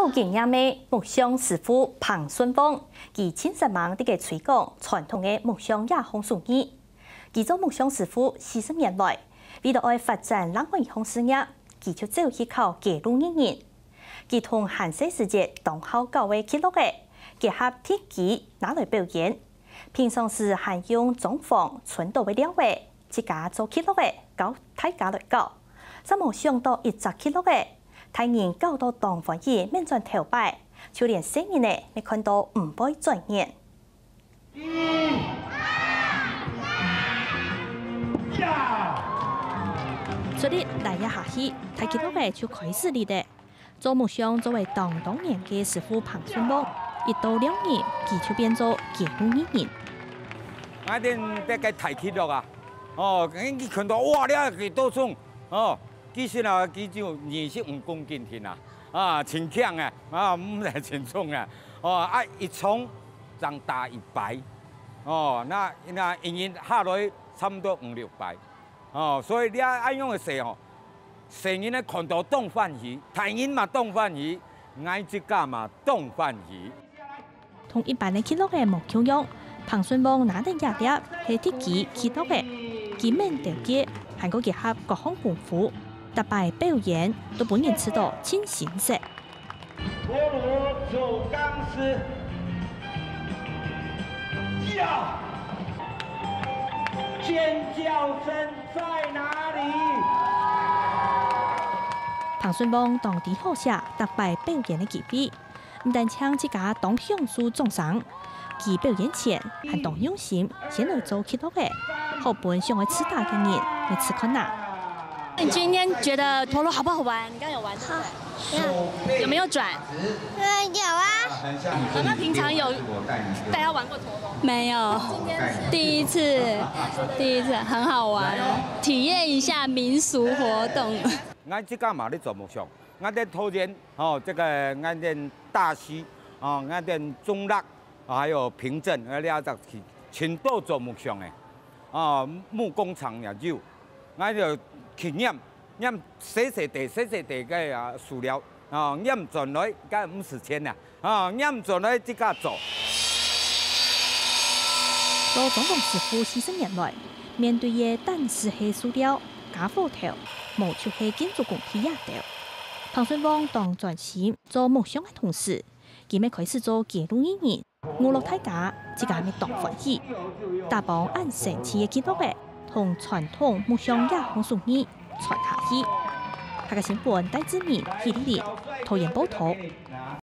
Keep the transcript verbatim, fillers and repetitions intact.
有经验的木匠师傅彭顺峰，佢亲身忙啲嘅推广传统嘅木匠也风俗艺。佢做木匠师傅四十年来，为咗愛發展冷門行事業，佢就走去考記錄一年。佢同韓式世界當好教嘅記錄嘅，結合鐵技拿來表演。平常時還用中房傳導嘅料嘅，自家做記錄嘅，教大家來教。真冇想到一隻記錄嘅。 睇人搞到當歡喜，面轉頭擺，就連新人呢，未看到唔會轉眼。所以大家下去睇幾多個就開始嚟嘅。做木匠作為當當年嘅師傅彭順峰，一到兩年，佢就變做記錄一年。 我哋得個睇記錄啊！哦，你看到哇，你幾多種哦？ 其實啊，佢就二十五公斤添啊，啊，真強啊，啊，唔係真重啊，哦，啊，一重長大一倍，哦，那那一年下來差唔多五六倍，哦，所以你愛用嘅時候，成日咧看到當歡喜，大人嘛當歡喜，藝術家嘛當歡喜。 同一般嘅記錄嘅木匠樣，彭順峰拿定廿粒係鐵技記錄嘅，佢面條結，還個結合各項功夫。 特別表演都本人知道真形色。 陀螺走鋼絲，呀！尖叫聲在哪裡？ 彭順峰當地好寫特別表演嘅機會，唔但唱自家當享受眾賞，佢表演前還當用心先來做記錄嘅，好本想去吃大嘅人嚟吃看呐。 你今天覺得陀螺好不好玩？你剛有玩好，有沒有轉？ 嗯，有啊。 啊，那平常有帶他玩過陀螺？沒有，今天第一次，第一次很好玩，體驗一下民俗活動。 我自家嘛咧做木匠，我哋頭前哦，這個我哋大溪哦，我哋中樂，還有平鎮，我哋就去全都做木匠嘅，哦，木工廠也有，我就。 去驗驗細細地細細地嘅啊塑料啊驗進來，梗五十錢啦啊驗進來即刻做。 做總統師傅四十年來，面對嘅但是係塑料、假火頭，無就係建築工批也掉。彭順峰當專心做木匠嘅同時，佢咪開始做記錄一年，娛樂大家，自家咪當歡喜，大幫按神奇嘅記錄嘅。 同傳統木匠也風俗藝傳下去，下個新聞戴志明、喜力玲、陶彥報道。